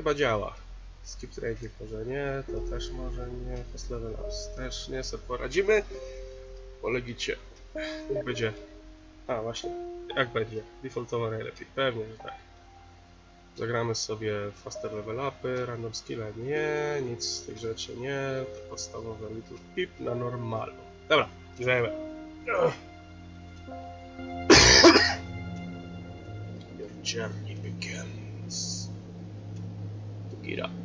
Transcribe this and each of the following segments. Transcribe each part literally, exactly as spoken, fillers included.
chyba działa. Skip training może nie, to też może nie, fast level ups też nie, sobie poradzimy. Polegicie. Jak będzie? A właśnie, jak będzie? Defaultowo najlepiej, pewnie, że tak. Zagramy sobie faster level upy, random skilla nie, nic z tych rzeczy nie, to podstawowe little pip na normalu. Dobra, grzejemy. Your journey begins. To get up.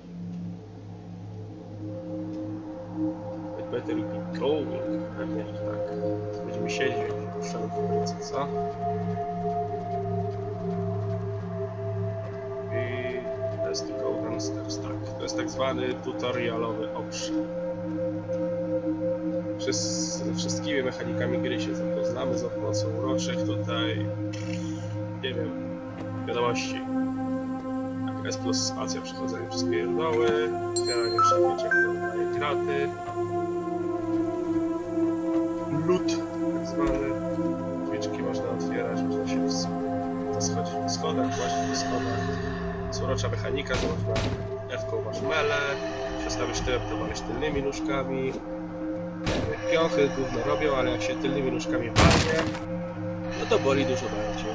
It better be going. Pewnie, że tak. Będziemy siedzieć w szalówce, co? Tak, to jest tak zwany tutorialowy obszar. Z wszystkimi mechanikami gry się zapoznamy za pomocą uroczych tutaj, nie wiem, wiadomości. Tak, S plus spacja, przechodzenie przez pierdoły, zbieranie wszelkie daje graty, loot tak zwany, drzwiczki można otwierać, można się schodzić po schodach, właśnie po schodach. Jest urocza mechanika, że można F-ką masz mele, przestawisz tyłem, to walisz tylnymi nóżkami. Piąchy gówno robią, ale jak się tylnymi nóżkami walnie, no to boli dużo bardziej.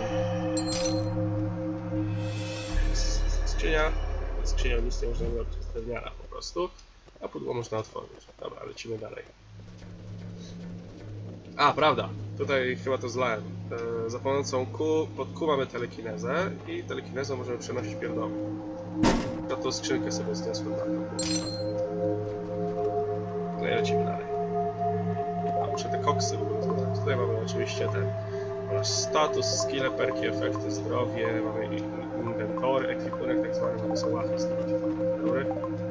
Skrzynia, skrzynia nic nie można robić, jest drewniana po prostu, a pudło można otworzyć. Dobra, lecimy dalej. A, prawda, tutaj chyba to zlałem. E, za pomocą Q, pod Q mamy telekinezę i telekinezą możemy przenosić pierdoły. No to skrzynkę sobie zniosłem na to. No i lecimy dalej. A, muszę te koksy w ogóle zadać. Tutaj mamy oczywiście ten nasz status, skille, perki, efekty, zdrowie, mamy inwentory, ekwipunek tak zwany, mamy są łachy z tego.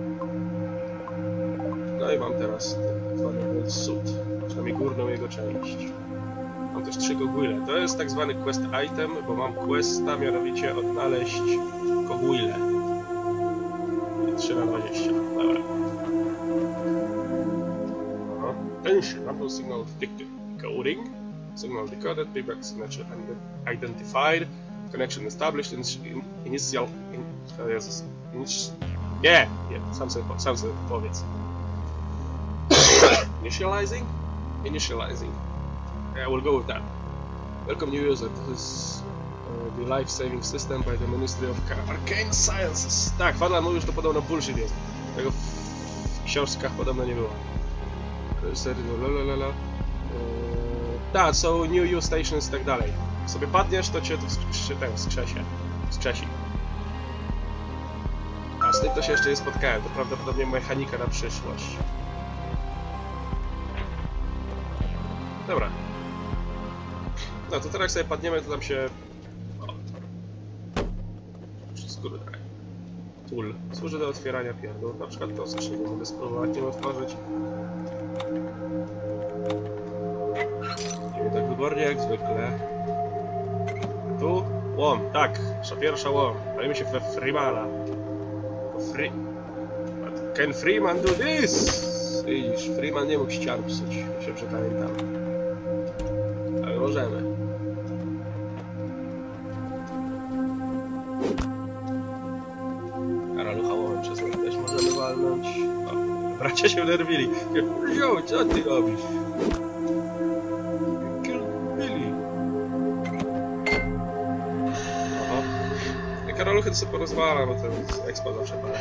No i mam teraz ten tak zwany World Suit. Przynajmniej górną jego część. Mam też trzy gogule. To jest tak zwany quest item, bo mam questa, mianowicie odnaleźć gogule. trzy na dwadzieścia. Dobra. Aha. Tension. Rumble signal detected. Coding. Signal decoded. Payback signature identified. Connection established. In, initial... In, oh Jezus. Inici, nie! Nie, sam sobie, sam sobie powiedz. Initializing? Initializing. Yeah, we'll go with that. Welcome new user. This is uh, the life-saving system by the Ministry of Arcane Sciences. Tak, Fadlan mówił, że to podobno bullshit jest. Tego w książkach podobno nie było. Lalalala. Tak, są new use stations i tak dalej. Jak sobie padniesz, to cię to wskrzesie. Wskrzesi. A z tym to się jeszcze nie spotkałem. To prawdopodobnie mechanika na przyszłość. Dobra. No to teraz jak sobie padniemy, to tam się... O. Skóry daj. Tool. Służy do otwierania pierdół. Na przykład to skrzynię mogę spróbować nim otworzyć. Nie tak wybornie jak zwykle. Tu? Łom. Tak. Pierwsza łom. Bawimy się we Freemana. Free... But can Freeman do this? Widzisz, Freeman nie mógł ścian psuć. Ja się przepamiętam. Ale możemy. Karalucha łomem przez nie też możemy walnąć. O, bracia się nerwili. Jo, co ty robisz? Billy. Oho. Ja karaluchy to sobie porozwala, bo ten expo zawsze pada.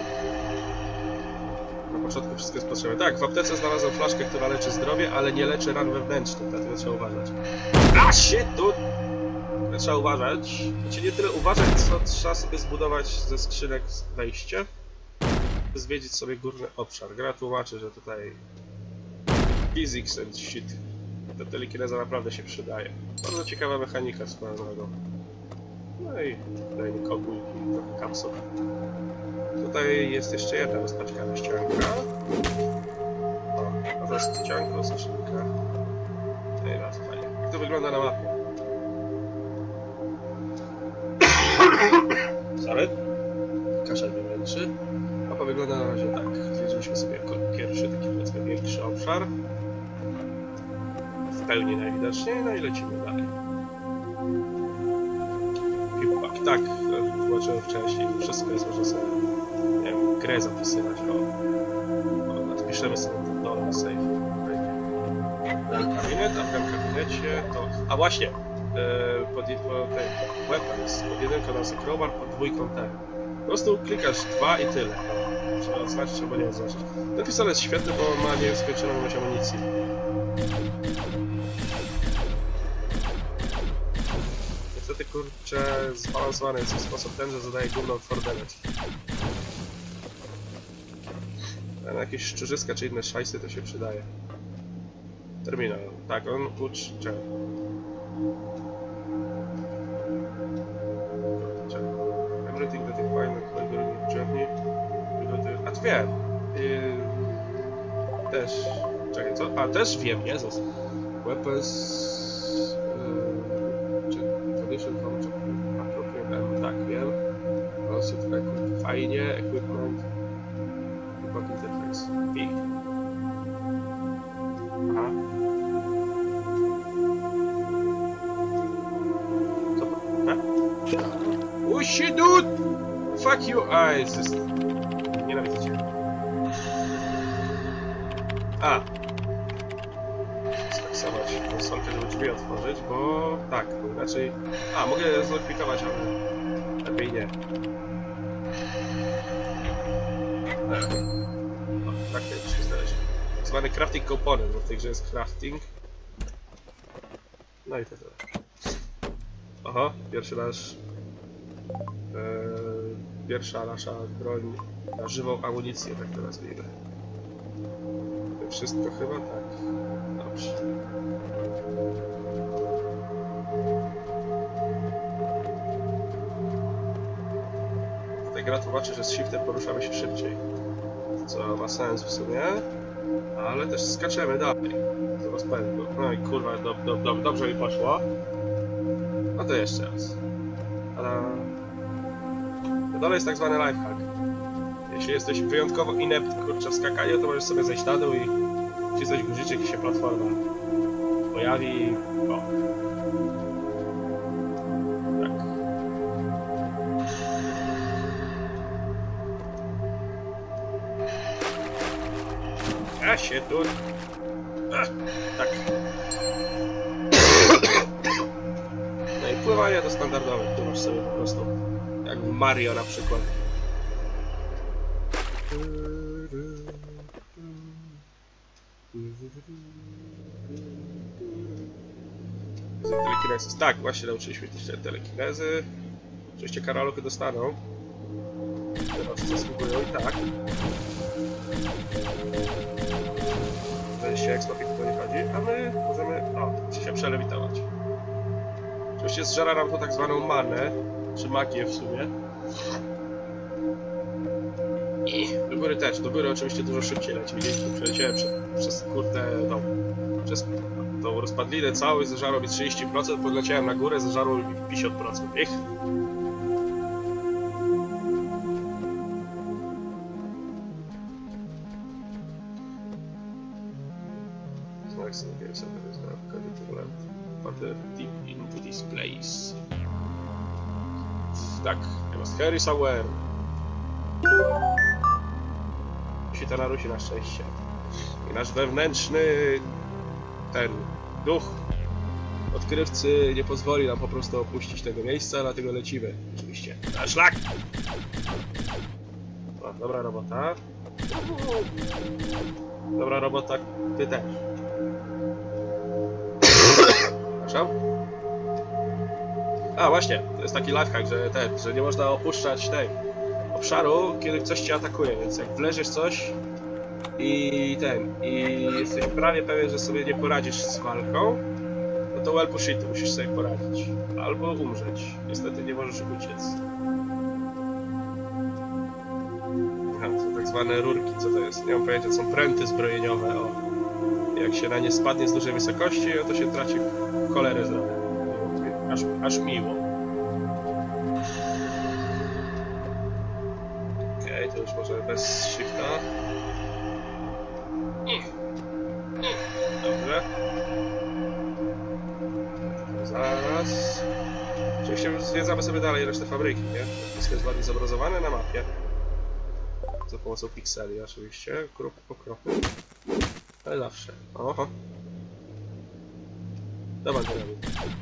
Na początku wszystko jest potrzebne. Tak, w aptece znalazłem flaszkę, która leczy zdrowie, ale nie leczy ran wewnętrznych, dlatego trzeba uważać. A się tu! Trzeba uważać. Znaczy nie tyle uważać, co trzeba sobie zbudować ze skrzynek wejście. Zwiedzić sobie górny obszar. Gra tłumaczy, że tutaj physics and shit. Ta telekineza naprawdę się przydaje. Bardzo ciekawa mechanika swoją drogą. No i tutaj kogół i trochę kapsuł. Tutaj jest jeszcze jedna rozpaczkana ścianka. O, a to jest ścianko, skrzynka. Ej, bardzo fajnie. Jak to wygląda na mapie? Sorry. Kaszel mnie męczy. Mapa wygląda na razie tak. Zwiedziliśmy sobie pierwszy, taki powiedzmy większy obszar. W pełni najwidoczniej, no i lecimy dalej. Pipa. Tak, tak, tłumaczyłem wcześniej. Wszystko jest, można sobie, nie wiem, grę zapisywać. O, o napiszemy sobie to dole na save. Kabinet, a w tym kabinecie to... A właśnie! Yy, pod, pod tej weapons, pod jedynką na crowbar, pod dwójką ten. Po prostu klikasz dwa i tyle. Trzeba odznaczyć albo nie odznaczyć. Ten pistolet jest świetny, bo ma nieskończoną ilość amunicji. Niestety, kurczę, zbalansowany jest w sposób ten, że zadaje główną for damage. A na jakieś szczurzyska czy inne szajsy to się przydaje. Terminal. Tak, on uczy... Everything that you find while during your journey. A to wiem. Yy, też. Czekaj, co? A też wiem, Jezus. Weapons. Yy, czy condition from appropriate. Tak, wiem. Also equip. Fajnie. Equipment. Bug interface. I. Aha. Co? Ha? Oh shit, dude! Fuck you, eyes! Jest... Nienawidzę cię. A! Staksować konsolkę, żeby drzwi otworzyć, bo... Tak, bo inaczej... A, mogę zlokwitować, ale... Lepiej nie. No, tak to już się znaleźć. Tak zwany crafting component, bo w tej grze jest crafting. No i to tyle. Oho, pierwszy nasz... Eee, pierwsza nasza broń na żywą amunicję, tak to nazwijmy. To wszystko chyba? Tak. Dobrze. Tutaj gra tłumaczy, że z shiftem poruszamy się szybciej. Co ma sens w sumie. Ale też skaczemy dalej. Do rozpędu. No i kurwa, do, do, do, dobrze mi poszło. No to jeszcze raz. Ale... Na dole jest tak zwany lifehack. Jeśli jesteś wyjątkowo inept kurczę w skakaniu, to możesz sobie zejść na dół i wcisnąć guziczek i się platforma pojawi. O. Tak. Ja się tu... Ach, tak. No i pływanie to standardowe, tu masz sobie po prostu. Jak w Mario na przykład. Telekinesis. Tak, właśnie nauczyliśmy się telekinezy. Oczywiście karolochy dostaną. Teraz zasługują i tak. Wejście expa to nie chodzi, a my możemy o, się przelewitować. Oczywiście zżera nam to tak zwaną manę, czy magię w sumie. I do góry też, do góry oczywiście dużo szybciej leci. Widzieliście, przeleciałem przez, przez kurde, no, przez tą rozpadlinę cały, zeżarło mi trzydzieści procent, podleciałem na górę, zeżarło mi pięćdziesiąt procent. Ich. Deep into this place. Tak, I must hurry somewhere. Musi to narusi na szczęście. I nasz wewnętrzny ten duch odkrywcy nie pozwoli nam po prostu opuścić tego miejsca, dlatego lecimy. Oczywiście. Na szlak! O, dobra robota. Dobra robota, ty też. A właśnie, to jest taki lifehack, że ten, że nie można opuszczać tej obszaru, kiedy coś cię atakuje, więc jak wleziesz coś i ten, i jesteś prawie pewien, że sobie nie poradzisz z walką, no to well pushit, musisz sobie poradzić. Albo umrzeć. Niestety nie możesz uciec. Aha, to tak zwane rurki, co to jest? Nie mam pojęcia, to są pręty zbrojeniowe, o. Jak się na nie spadnie z dużej wysokości, to się traci cholerę zdrowia. Aż, aż miło. Okej, okay, to już może bez shifta. Dobrze. Zaraz. Oczywiście zwiedzamy sobie dalej resztę fabryki, nie? Wszystko jest ładnie zobrazowane na mapie. Za pomocą pikseli oczywiście, krok po kroku. Ale zawsze. Oho. Dobra, to robię.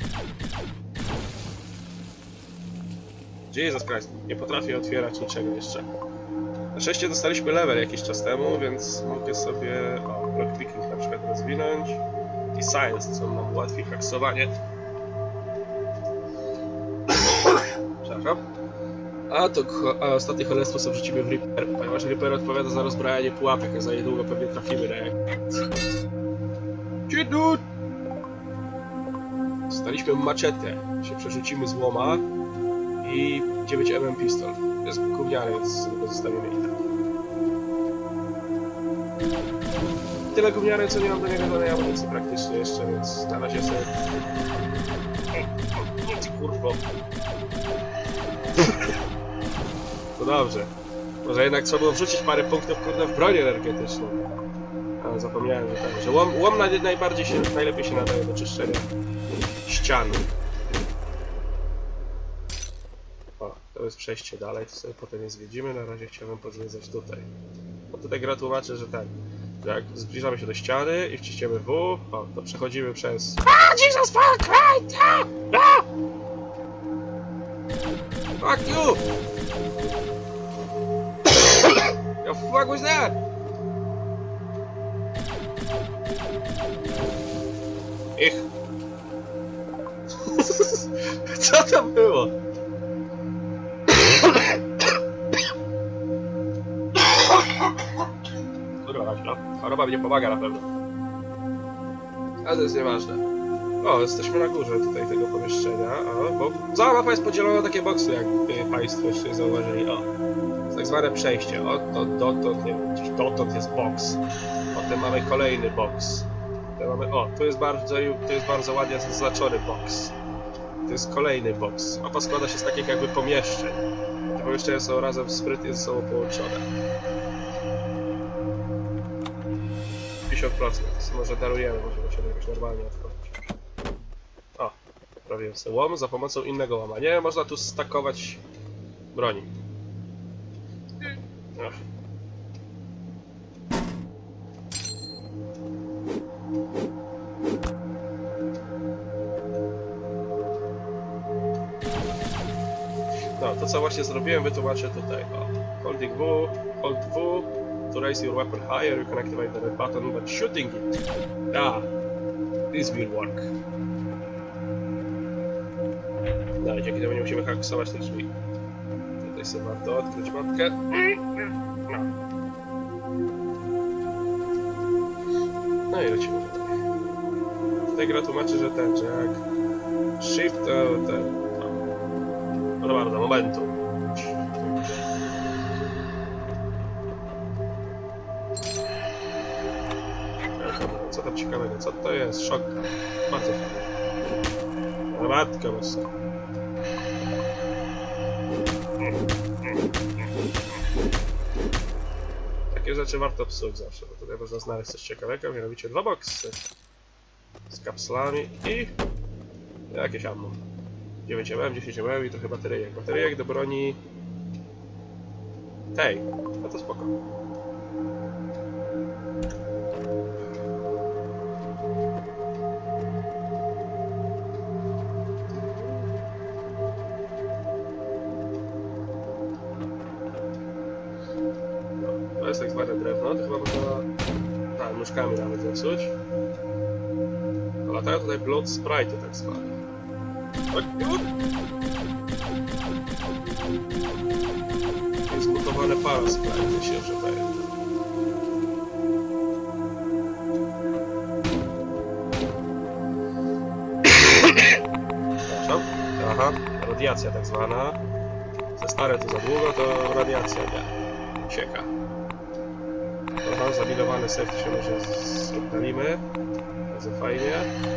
Jesus Christ, nie potrafię otwierać niczego jeszcze. Na szczęście dostaliśmy level jakiś czas temu, więc mogę sobie o, lockpicking na przykład rozwinąć. I science, co nam ułatwi haksowanie. Przepraszam. A to a ostatnie cholerstwo sobie wrzucimy w Reaper, ponieważ Reaper odpowiada za rozbrajanie pułapek, a za niedługo pewnie trafimy na jak... Ciudut! Dostaliśmy maczetę, się przerzucimy z łoma i dziewięć milimetrów pistol. To jest gówniane, więc go zostawimy i tak. Tyle gówniane, co nie mam do niego danej amunicji praktycznie jeszcze, więc na razie sobie... Ty kurwo. To dobrze. Może jednak trzeba było wrzucić parę punktów, kurde, w broń energetyczną. A, zapomniałem, że tak, że łom, łom najbardziej się, najlepiej się nadaje do czyszczenia ścian. O, to jest przejście dalej, to sobie potem je zwiedzimy. Na razie chciałbym pozwiedzać tutaj. No tutaj gra tłumaczy, że tak, że jak zbliżamy się do ściany i wciśniemy W, o, to przechodzimy przez... Ah, Jesus fuck Christ! Ah! Ah! Fuck you! The fuck was that? Ich. Co to było? Kurwa, no. Choroba mi nie pomaga na pewno. Ale to jest nieważne. O, jesteśmy na górze tutaj tego pomieszczenia. O, bo cała mapa jest podzielona na takie boksy, jak Państwo jeszcze zauważyli. O, tak zwane przejście. O, to dotąd, nie wiem, gdzieś dotąd jest boks. Potem mamy kolejny boks. Potem mamy, o, tu jest bardzo, tu jest bardzo ładnie zaznaczony boks. To jest kolejny boks. Mapa składa się z takich jakby pomieszczeń. Te pomieszczenia są razem sprytnie ze sobą połączone. pięćdziesiąt procent. Może darujemy, możemy się jakoś normalnie odchodzić. O, prawie sobie łom za pomocą innego łoma. Nie, można tu stakować broni. Ach. No, to co właśnie zrobiłem, wytłumaczę tutaj. O, holding W, hold W, to raise your weapon higher, you can activate the red button, but shooting it. Ah, this will work. No i dzięki temu nie musimy haksować tych drzwi. Tutaj sobie warto odkryć matkę. No. No i lecimy dalej. Tutaj gra tłumaczy, że ten, że jak shift, to ten... No bardzo, momentum. Co tam ciekawego? Co to jest? Szok. Bardzo fajnie. No matka boska. Takie rzeczy warto psuć zawsze, bo tutaj można znaleźć coś ciekawego. Mianowicie dwa boksy z kapslami i jakieś ammo. dziewięć milimetrów, dziesięć milimetrów i trochę bateryjek. Bateryjek do broni tej. No to spoko. To jest tak zwane drewno, to chyba można... Tak, nóżkami nawet zepsuć. A latają tutaj blood sprite'y tak zwane. To jest zmutowane parasprite, się że pamiętam. Przepraszam. Aha, radiacja tak zwana. Za stare to za długo, to radiacja nie. Sieka. Aha, zaminowany safety się może zrobimy. Bardzo fajnie.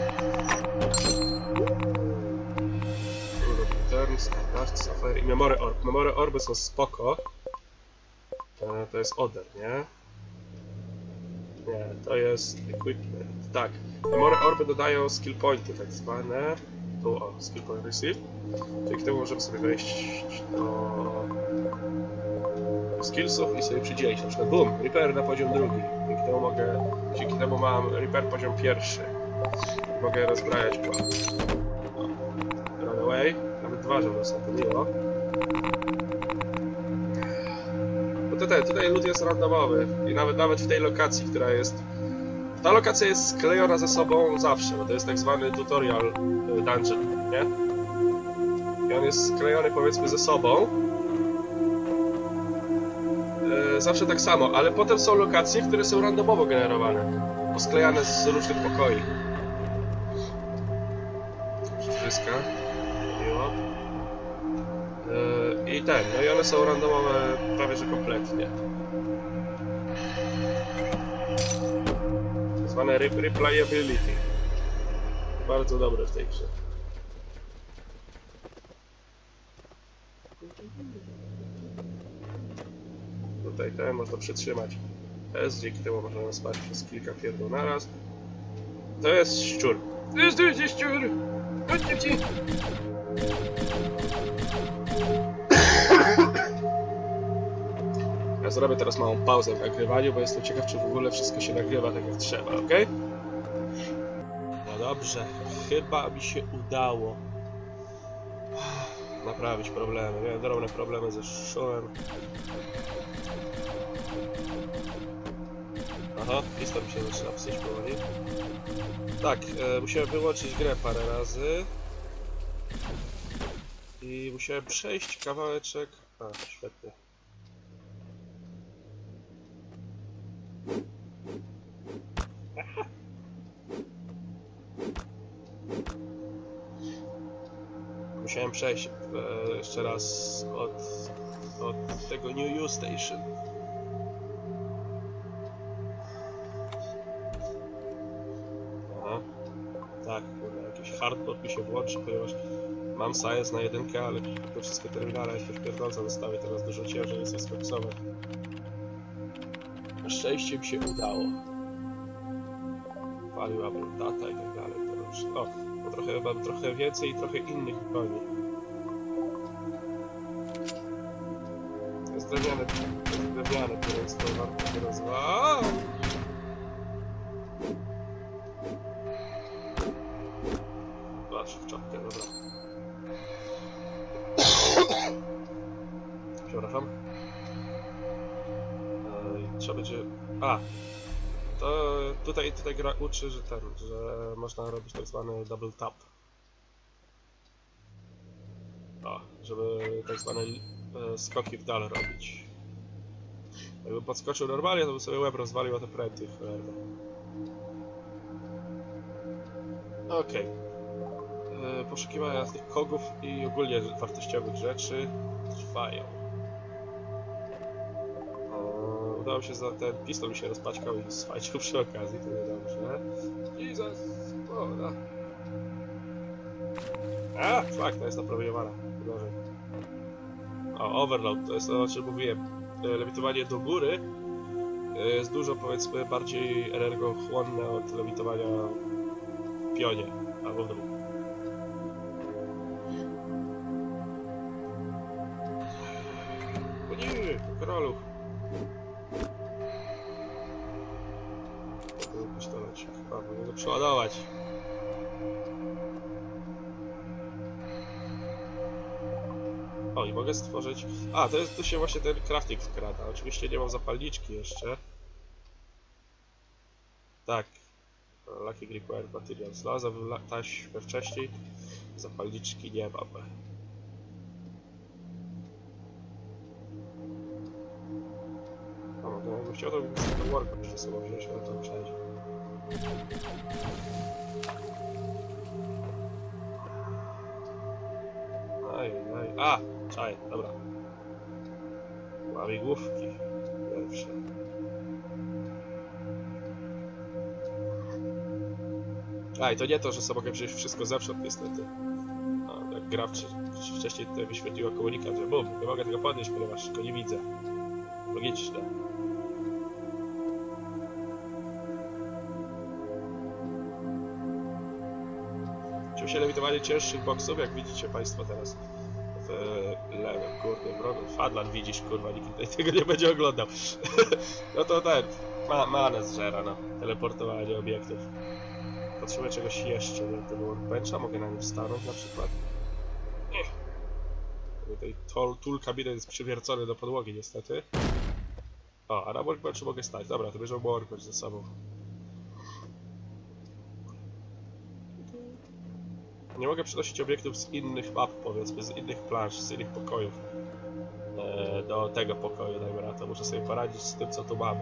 Standard, Sapphire i Memory Orb. Memory Orby są spoko. E, to jest Oder, nie? Nie, to jest Equipment. Tak. Memory Orby dodają skill pointy tak zwane. Tu o, skill point receive. Dzięki temu możemy sobie wejść do skillsów i sobie przydzielić. Na przykład boom, repair na poziom drugi. Dzięki temu mogę, dzięki temu mam repair poziom pierwszy. Mogę rozbrajać płat. Run away. Nawet dwa, żeby nas napomniło. Bo tutaj, tutaj lód jest randomowy. I nawet, nawet w tej lokacji, która jest... Ta lokacja jest sklejona ze sobą zawsze, bo to jest tak zwany tutorial dungeon, nie? I on jest sklejony, powiedzmy, ze sobą. Yy, zawsze tak samo, ale potem są lokacje, które są randomowo generowane. Posklejane z różnych pokoi. Wszystko. Miło. Yy, I ten, no i one są randomowe prawie że kompletnie. Zwane replayability. Bardzo dobre w tej grze. Tutaj ten można przytrzymać S, dzięki temu możemy spać przez kilka pierdół naraz. To jest szczur. To jest, to jest szczur! Chodźcie ci! Ja zrobię teraz małą pauzę w nagrywaniu, bo jestem ciekaw, czy w ogóle wszystko się nagrywa tak jak trzeba, ok? No dobrze, chyba mi się udało naprawić problemy. Miałem drobne problemy ze szumem. Aha, lista mi się zaczyna psuć powoli. Tak, e, musiałem wyłączyć grę parę razy. I musiałem przejść kawałeczek... A, świetnie. Musiałem przejść e, jeszcze raz od, od tego New U Station. Aha. Tak, kurde, jakiś hardcore mi się włączy, ponieważ mam science na jedynkę, ale te wszystkie terminale jakieś pierdolce zostały teraz dużo ciężej jest je skopsować. Na szczęście mi się udało. Valuable data i tak dalej. To już... O, bo trochę, mam trochę więcej i trochę innych broni. To jest drewniane, to jest drewniane, więc to warto się rozwa... Patrz w czapkę, dobra. Przepraszam. Eee, trzeba będzie... A! To tutaj, tutaj gra uczy, że ten, że można robić tak zwany double tap. O, żeby tak zwane e, skoki w dal robić. Jakbym podskoczył normalnie, to bym sobie łeb rozwalił o te pręty. Okej. Okay. Poszukiwania tych kogów i ogólnie wartościowych rzeczy trwają. Udało się za ten pistol mi się rozpaćkał i swajcił przy okazji, to niedobrze. Jesus! O, no. A, fuck, to jest naprawiowana. Gorzej. O, overload, to jest to, o czym mówiłem. Lewitowanie do góry jest dużo, powiedzmy, bardziej energochłonne od lewitowania w pionie albo w dół. O nie, korolu. Pistolecik. A, mogę go przeładować. O, i mogę stworzyć... A, to jest, tu się właśnie ten crafting wkrada. Oczywiście nie mam zapalniczki jeszcze. Tak. Lucky required materials. Znalazłem taśmę wcześniej. Zapalniczki nie mam. O, no, jakbym chciał, to bym sobie worka przy sobą wziąć, ale to przejdzie. Aj, aj. A! Czaj, dobra. Łamigłówki. Pierwsze. A, i to nie to, że sobie mogę wziąć wszystko zewsząd, niestety. No, jak gra wcześniej tutaj wyświetliła komunikat, że bum, nie mogę tego podnieść, ponieważ go nie widzę. Logiczne. się lewitowanie cięższych boksów, jak widzicie Państwo teraz w lewym, kurde, wrogu. Fadlan widzisz, kurwa, nikt tutaj tego nie będzie oglądał. No to ten, ma, manę zżera, no, teleportowanie obiektów. Potrzebuję czegoś jeszcze, nie? Tego workbencha, mogę na nim stanąć na przykład. Tutaj tool, tool kabinet jest przywiercony do podłogi niestety. O, a na workbenchu mogę stać. Dobra, to bierzemy workbench ze sobą. Nie mogę przenosić obiektów z innych map, powiedzmy, z innych plansz, z innych pokojów. E, do tego pokoju, dajmy na to. Muszę sobie poradzić z tym, co tu mamy.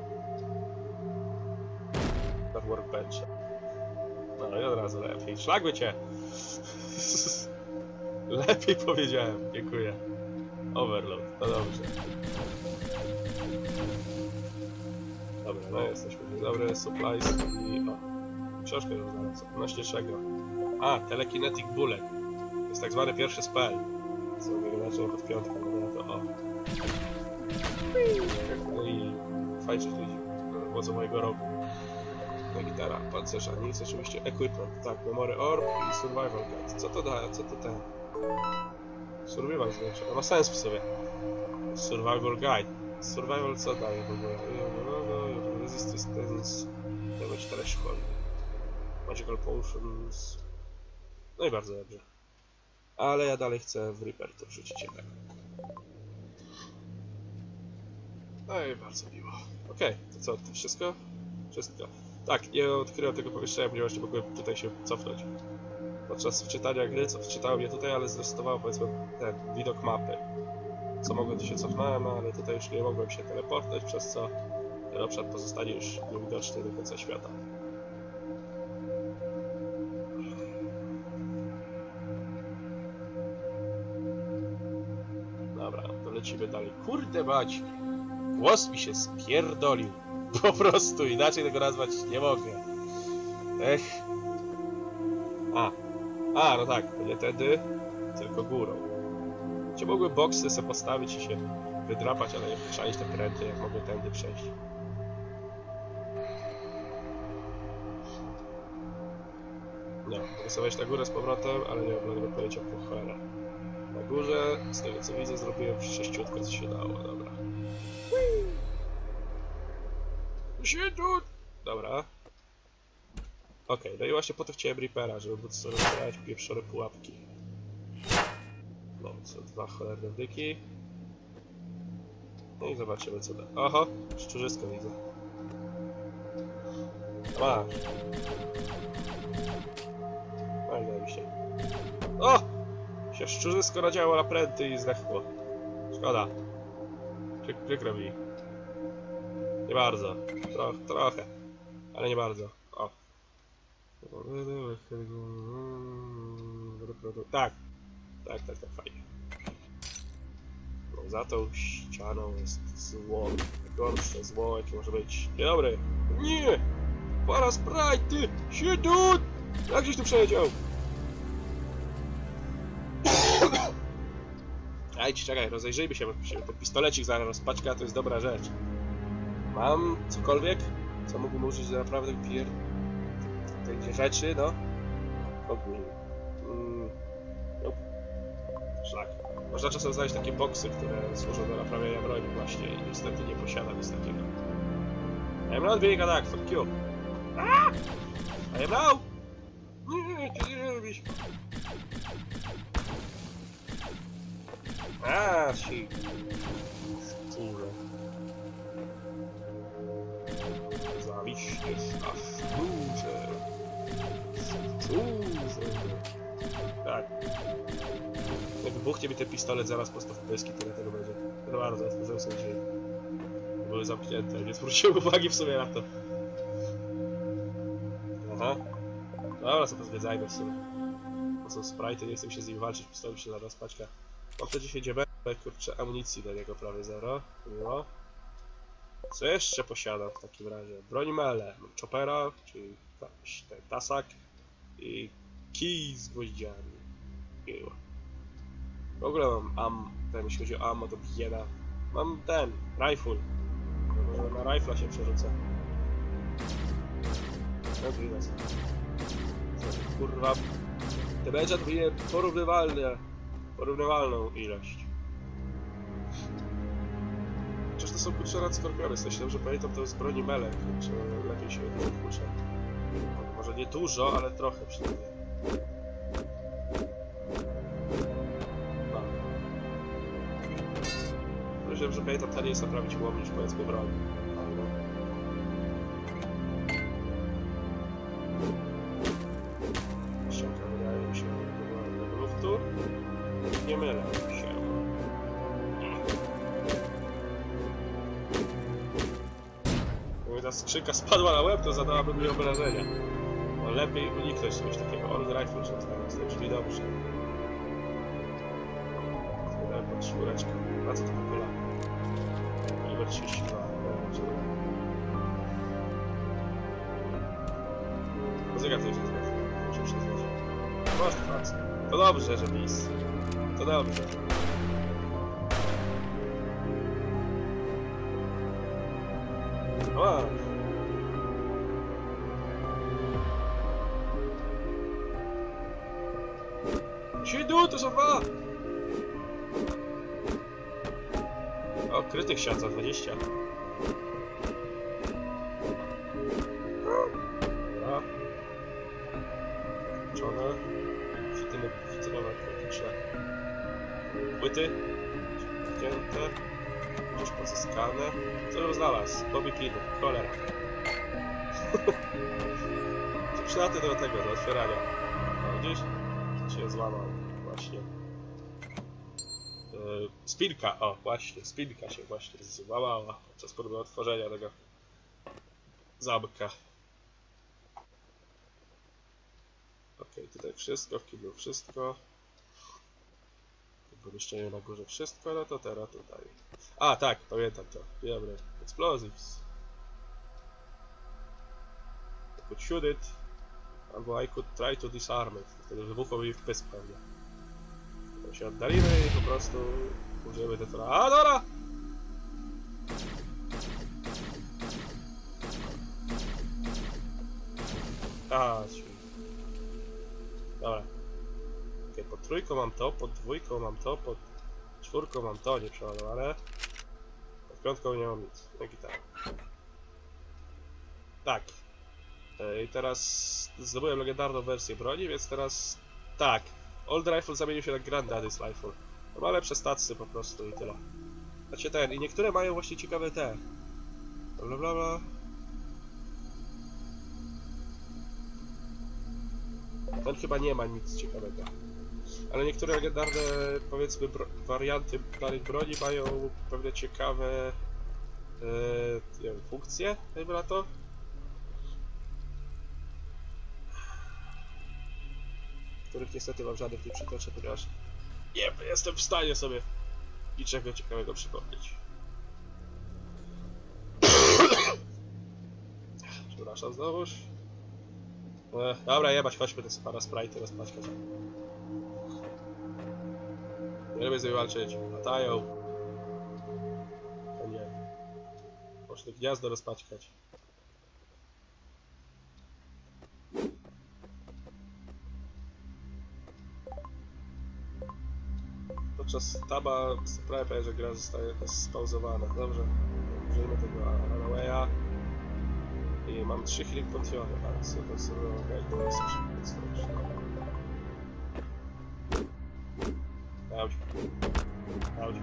Na workbenchu. No i od razu lepiej. Szlagły cię! Lepiej powiedziałem, dziękuję. Overload, to dobrze. Dobra, no jesteśmy. Dobry, supplies i o. Książkę już znalazłem. Odnośnie czego? A, telekinetic bullet. To jest tak zwany pierwszy spell. Co wygląda pod piątką, no to o. No i fajnie ludzi. Władza mojego rogu. No gitara, pancerza, nic, oczywiście equipment. Tak, memory orb i survival guide. Co to da? Co to ten? Survival zwiększa. To ma sens w sobie. Survival guide. Survival co daje w ogóle? Resistance. Damage threshold. Magical potions. No i bardzo dobrze. Ale ja dalej chcę w Reaper to wrzucić jednak. No i bardzo miło. Okej, okay, to co? To wszystko? Wszystko. Tak, nie odkryłem tego pomieszczenia, ponieważ nie mogłem tutaj się cofnąć. Podczas wczytania gry, co wczytało mnie tutaj, ale zresetowało powiedzmy ten widok mapy. Co mogłem, to się cofnąłem, ale tutaj już nie mogłem się teleportować, przez co ten obszar pozostanie już niewidoczny do końca świata. Dobra, to lecimy dalej. Kurde mać! Głos mi się spierdolił. Po prostu, inaczej tego nazwać nie mogę. Ech. A. A, no tak, to nie tędy, tylko górą. Gdzie mogłem boksy sobie postawić i się wydrapać, ale nie przejść te pręty, jak mogę tędy przejść. No, mogę sobie wejść na górę z powrotem, ale nie mam żadnego pojęcia po cholerę. Na górze, z tego co widzę, zrobiłem sześciutko, co się dało, dobra. Dobra. Okej, okay, no i właśnie po to chciałem Reapera, żeby móc sobie rozwijać pieprzone pułapki. No, są dwa cholerne dyki. No i zobaczymy co da. Oho, szczurzysko widzę. Masz. No i daj mi się. O! Się szczurzysko nadziało na pręty i zdechło. Szkoda. Przykro mi. Nie bardzo. Troch, trochę. Ale nie bardzo. O. Tak. Tak, tak, tak, fajnie. No, za tą ścianą jest zło. Gorsze zło, jakie może być. Dzień dobry. Nie! Para sprite! Siedut! Jak gdzieś tu przeleciał? Aj, czekaj, rozejrzyjmy się, bo ten pistolecik zaraz rozpaczka, to jest dobra rzecz. Mam cokolwiek, co mógłbym użyć do naprawdę pier... tej rzeczy, no. Ogólnie. Mm. Nope. Szlak. Można czasem znaleźć takie boksy, które służą do naprawiania broni właśnie i niestety nie posiadam nic takiego. I am not being attacked, fuck you. Ah! I am now! Nie, ty nie robisz. A, si. Szczurze. Zawiśniesz na szczurze. Szczurze. Tak. Jak wybuchnie mi ten pistolet zaraz prosto w pyski, tyle tego będzie. No bardzo, otworzyłem sobie drzwi. Były zamknięte, nie zwróciłem uwagi w sumie na to. Aha. Dobra, co to zwiedzajmy w sumie. To są sprite'y, nie chcę się z nim walczyć, pistolet się zaraz paćka. Mam przecież dziesięć B, kurczę, amunicji do niego prawie zero. Miło. Co jeszcze posiadam w takim razie? Broń mele, mam choppera, czyli ten tasak i kij z gwoździami. Miło. W ogóle mam am, ten, jeśli chodzi o ammo, to bieda. Mam ten, rifle. Może na rifla się przerzucę. No widać. Kurwa, Damage'a bije porównywalne, porównywalną ilość. Chociaż to są kurczę rad Skorpiony, myślę, że pamiętam to z broni Melek, czy lepiej się nie kurczę. Może nie dużo, ale trochę przynajmniej. No. Myślę, że pamiętam taniej jest naprawić łom niż powiedzmy broń. Ale... Ściąga wydaje mi się do luftu. Nie mylę się. Gdyby ta skrzynka spadła na łeb, to zadałaby mi obrażenia. No, lepiej uniknąć czegoś takiego. Old rifle, że tam jest brzmi dobrze. Wydałem pod czwóreczkę. A co to popyla? Kaliber trzydzieści dwa. Muzyka to już jest dobrze. Muszę przyznać. Masz pracę. To dobrze, że mis. To dobrze. O! Sidu, to są dwa! O, krytych siat za dwadzieścia. Dobra. Czone. Fityny, fitynowe, krytyczne. Płyty. Wcięte. Gdzieś pozyskane. Co bym znalazł? Bobby pin. Cholera. Przydatne do tego, do otwierania. No, gdzieś się złamał. Właśnie. Yy, spinka. O, właśnie. Spinka się właśnie złamała podczas próby otworzenia tego zamka. Okej, tutaj wszystko. W kiblu wszystko. W pomieszczeniu na górze wszystko, no to teraz tutaj. A, tak, pamiętam to. Dobra. Explosives. I could shoot it. Albo I could try to disarm it. Wtedy wybuchło mi w pysk pewnie. To się oddalimy i po prostu użyjemy detona. A, dobra! A, dobra. Okay, pod trójką mam to, pod dwójką mam to, pod czwórką mam to, nie przeładowane. Pod piątką nie mam nic. Jak i tak. Tak. I teraz zdobyłem legendarną wersję broni, więc teraz... Tak. Old Rifle zamienił się na Granddaddy's Rifle. To ma lepsze statsy po prostu i tyle. Znaczy ten, i niektóre mają właśnie ciekawe te... Bla bla bla. Ten chyba nie ma nic ciekawego. Ale niektóre legendarne, powiedzmy, warianty danych broni mają pewne ciekawe... Yy, nie wiem, funkcje, dajmy na to. Których niestety wam żadnych nie przytoczę, ponieważ nie jestem w stanie sobie niczego ciekawego przypomnieć. Przepraszam znowuż. E, dobra, jebać, chodźmy te para sprite'y rozpaćkać. Nie lubię z nimi walczyć. Latają. To nie. Poszli gniazdo rozpaćkać. Podczas taba sprawia, że gra zostaje spauzowana. Dobrze. Użyjmy tego Arawaya. I mam trzy healing potiony, ale co to sobie okej, to jest już Auć. Auć.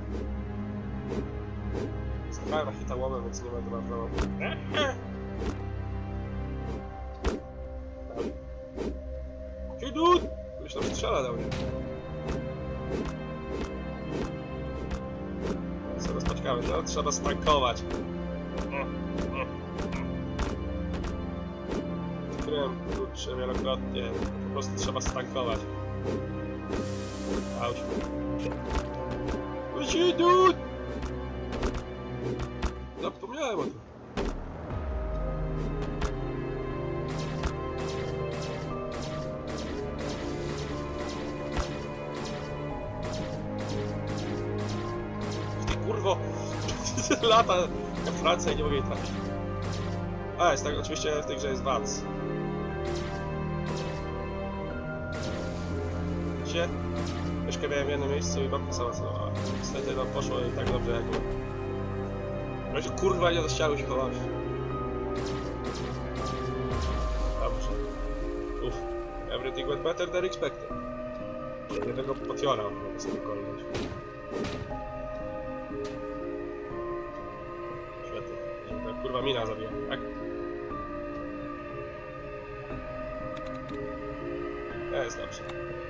Słuchałem na hita łomem, więc nie będę marnował. Kidut! Ktoś tam strzela do mnie. Co rozpaćkamy, to trzeba stankować. Odkryłem kurczę wielokrotnie, po prostu trzeba stankować. Auć. Kidut! Zapomniałem o tym. Kurwo! Lata jak Francja i nie mogę jej trafić. A, jest tak, oczywiście w tej grze jest W A C. gdzie? Myszkę miałem w jednym miejscu i babka sama co. Niestety no poszło i tak dobrze jak było. No się kurwa nie do ścianu się chowasz. Dobrze. Uff. Everything went better than expected. Jednego potiora mogę sobie kolnąć. Świetnie. Ta kurwa mina zabija, tak? Ja jest dobrze.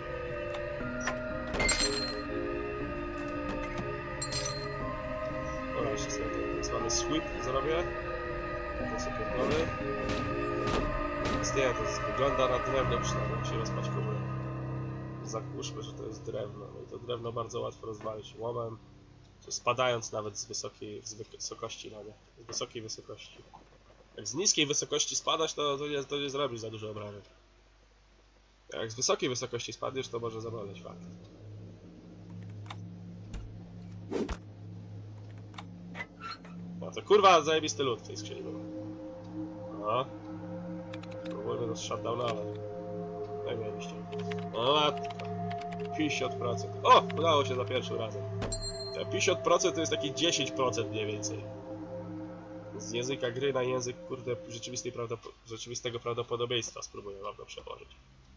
Dobra, jeszcze sobie ten tak zwany sweep zrobię. To sobie pierdolę. Nie, to jest, wygląda na drewno przynajmniej, musimy spać komórę. Zakłóżmy, że to jest drewno. No i to drewno bardzo łatwo rozwalić łomem, czy spadając nawet z wysokiej z wysokości, no nie, z wysokiej wysokości. Jak z niskiej wysokości spadać, to, to, nie, to nie zrobisz za dużo obrażeń. Jak z wysokiej wysokości spadniesz, to może zaboleć fakt. No to kurwa zajebisty lód w tej skrzyni był. No. Próbujmy do shutdowna, ale... Jak mieliście? O matka. pięćdziesiąt procent. O! Udało się za pierwszym razem. Te pięćdziesiąt procent to jest taki dziesięć procent mniej więcej. Z języka gry na język, kurde, rzeczywistej prawdopod rzeczywistego prawdopodobieństwa spróbuję wam to przełożyć.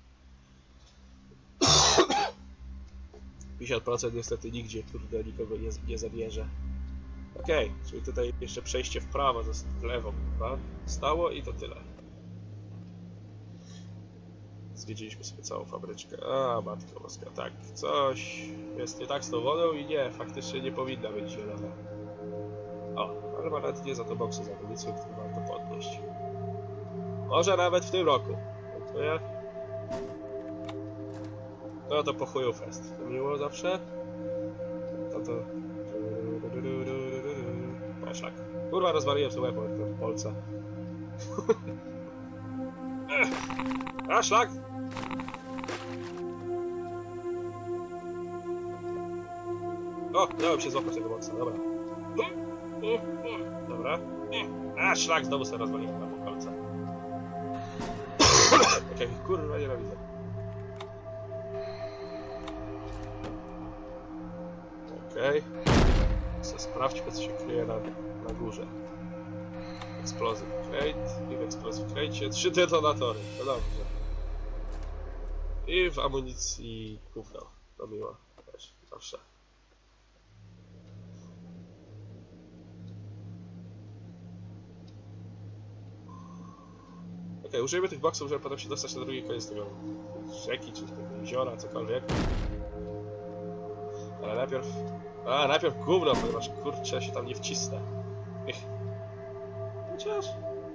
pięćdziesiąt procent niestety nigdzie, kurde, nikogo nie, nie zabierze. Okej, okay, czyli tutaj jeszcze przejście w prawo, to w lewo, chyba stało i to tyle. Zwiedziliśmy sobie całą fabryczkę. A, matko boska, tak, coś jest nie tak z tą wodą i nie, faktycznie nie powinna być zielona. O, ale ma nawet nie za to boksy za amunicję, który warto podnieść. Może nawet w tym roku. Dziękuję. No to po chuju fest. To miło zawsze. To to... A, szlak. Kurwa, rozwaliłem sobie łeb w Polce. A, szlak! O, dałem się złapać tego boksa, dobra. Dobra. A, szlak, znowu sobie rozwaliłem na po kolce. Tak jak ich kurwa nienawidzę. Okej. Okay. Sprawdźmy, co się kryje na, na górze. Explosive crate i w explosive crate trzy detonatory, to dobrze. I w amunicji gówno, to miło, też, zawsze. Okej, okay, użyjemy tych boksów, żeby potem się dostać na drugi koniec tego rzeki, czy tego jeziora, cokolwiek. Ale najpierw... A, najpierw gówno, ponieważ kurczę, ja się tam nie wcisnę. Ech. Chociaż...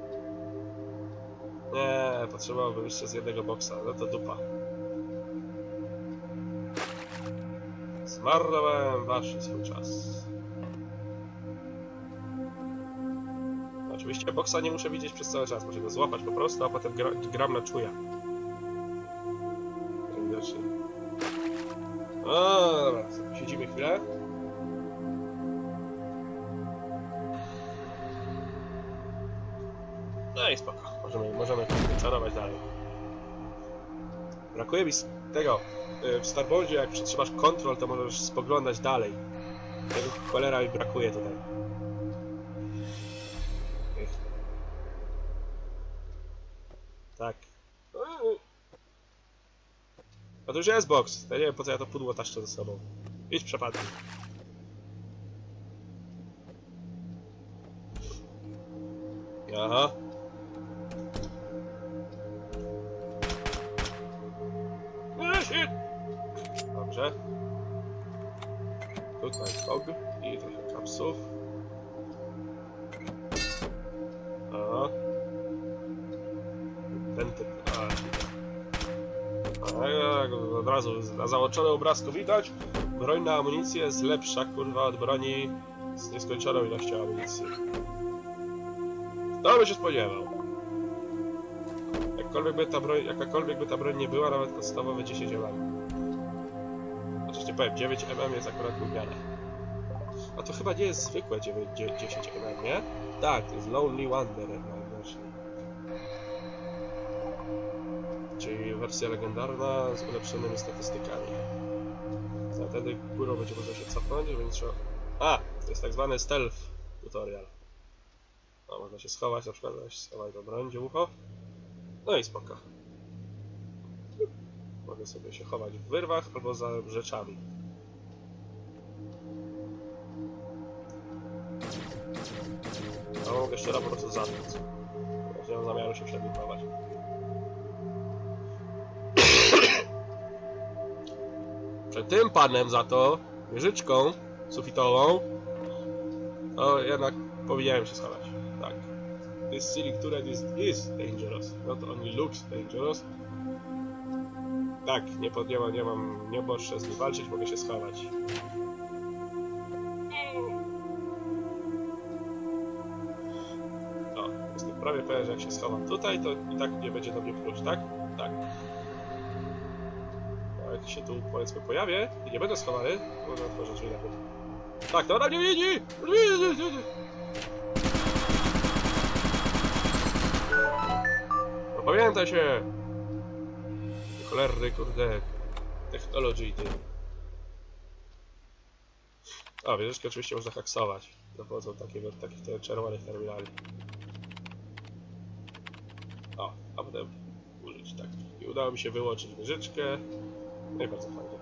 Nie, potrzebowałbym jeszcze z jednego boksa, no to dupa. Zmarnowałem wasz swój czas. Oczywiście boksa nie muszę widzieć przez cały czas, muszę go złapać po prostu, a potem gra, gram na czuja. Widocznie. O, dobra, siedzimy chwilę. No i spoko, możemy, możemy czarować dalej. Brakuje mi tego, w Starboardzie jak przytrzymasz kontrol, to możesz spoglądać dalej. Tego cholera mi brakuje tutaj. Tak. A to już jest boks, ja nie wiem po co ja to pudło taszczę ze sobą. Idź przepadnij. Aha. Dobrze. Tutaj fog i trochę kapsów. Aha. Ten typ. A jak od razu na załączonym obrazku widać, broń na amunicję jest lepsza, kurwa, od broni z nieskończoną ilością amunicji. Kto by się spodziewał? Jakkolwiek by ta broń, jakakolwiek by ta broń nie była, nawet podstawowe dziesięć milimetrów. Oczywiście powiem, dziewięć milimetrów jest akurat lubiane. A to chyba nie jest zwykłe dziesięć milimetrów, nie? Tak, to jest Lonely Wanderer najwyżej. czyli wersja legendarna z ulepszonymi statystykami. A wtedy górą będzie można się cofnąć, więc trzeba... A! To jest tak zwany stealth tutorial. No, można się schować, na przykład się schować do broń, ucho. No i spoko. Mogę sobie się chować w wyrwach albo za rzeczami. A mogę jeszcze raz po prostu zabiec. Nie mam zamiaru się przed nim chować. Przed tym panem za to, wieżyczką sufitową, to jednak powinienem się schować. Tak. This ceiling turret is, is dangerous. Not only looks dangerous. Tak, nie, pod, nie, mam, nie mam, nie muszę z nim walczyć, mogę się schować. O, jestem prawie pewien, że jak się schowam tutaj, to i tak nie będzie do mnie pluć, tak? Tak. A jak się tu, powiedzmy, pojawię i nie będę schowany, może otworzę drzwi na górę. Tak, to ona nie widzi! No pamiętaj się! Cholerny, kurde, technology ty. A, wieżyczkę oczywiście można haksować. Za pomocą takiego, takich te czerwonych terminali. O, a potem użyć tak. I udało mi się wyłączyć wieżyczkę. No i bardzo fajnie.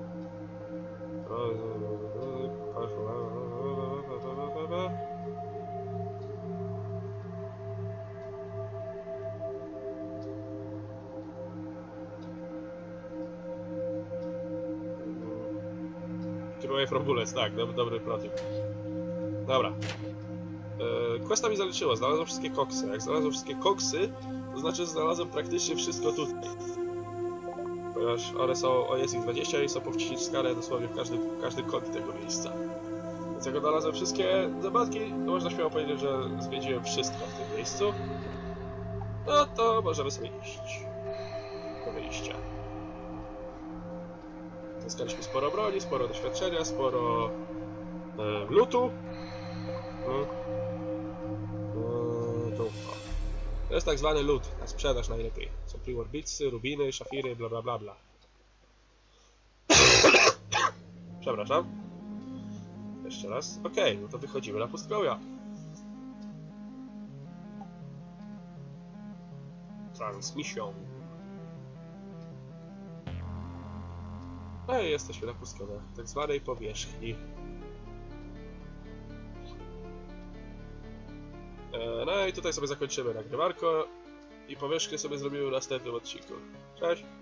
Keep away from bullets, tak, dobry, dobry protip. Dobra. Eee, questa mi zaliczyło, znalazłem wszystkie koksy. Jak znalazłem wszystkie koksy, to znaczy, że znalazłem praktycznie wszystko tutaj. Ponieważ one są, o jest ich dwadzieścia i są powciskane dosłownie w każdy, w każdy kąt tego miejsca. Więc jak odnalazłem wszystkie zabatki, to można śmiało powiedzieć, że zwiedziłem wszystko w tym miejscu. No to możemy sobie iść do wyjścia. Zyskaliśmy sporo broni, sporo doświadczenia, sporo e, lutu. No. E, to, to jest tak zwany loot, na sprzedaż najlepiej. Są pre-war bitsy, rubiny, szafiry, bla bla bla bla. Przepraszam. Jeszcze raz. Okej, okay, no to wychodzimy na pustkowia. Transmission. No i jesteśmy na pustkowiach, tak zwanej powierzchni. E, no i tutaj sobie zakończymy nagrywarko i powierzchnię sobie zrobimy w następnym odcinku. Cześć!